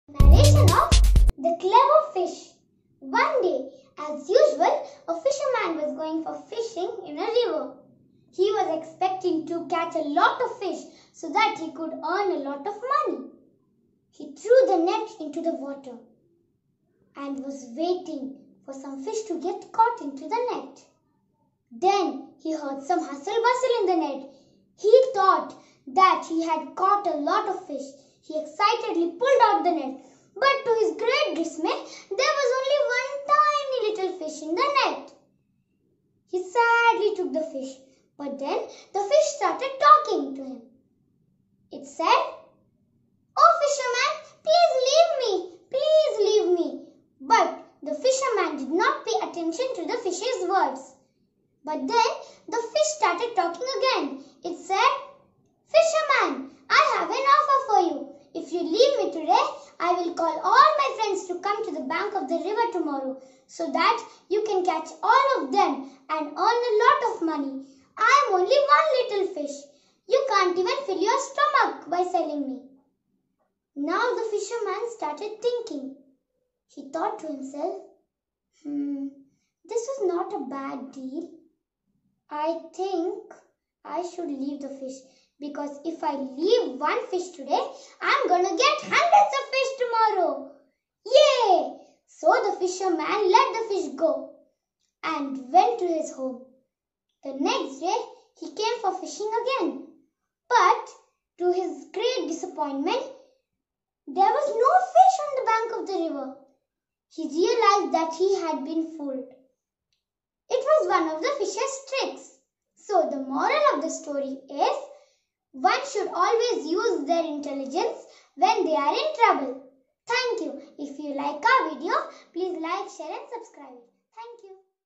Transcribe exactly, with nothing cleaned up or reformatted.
Narration of The Clever Fish. One day, as usual, a fisherman was going for fishing in a river. He was expecting to catch a lot of fish so that he could earn a lot of money. He threw the net into the water and was waiting for some fish to get caught into the net. Then he heard some hustle bustle in the net. He thought that he had caught a lot of fish. He excitedly pulled out the net, but to his great dismay, there was only one tiny little fish in the net. He sadly took the fish, but then the fish started talking to him. It said, "Oh fisherman, please leave me, please leave me." But the fisherman did not pay attention to the fish's words. But then the fish started talking again. It said, "Fisherman, I have an offer for you. If you leave me today, I will call all my friends to come to the bank of the river tomorrow so that you can catch all of them and earn a lot of money. I am only one little fish. You can't even fill your stomach by selling me." Now the fisherman started thinking. He thought to himself, hmm, this is not a bad deal. I think I should leave the fish, because if I leave one fish today, I'm gonna get hundreds of fish tomorrow. Yay! So the fisherman let the fish go and went to his home. The next day, he came for fishing again. But to his great disappointment, there was no fish on the bank of the river. He realized that he had been fooled. It was one of the fish's tricks. So the moral of the story is, one should always use their intelligence when they are in trouble. Thank you. If you like our video, please like, share and subscribe. Thank you.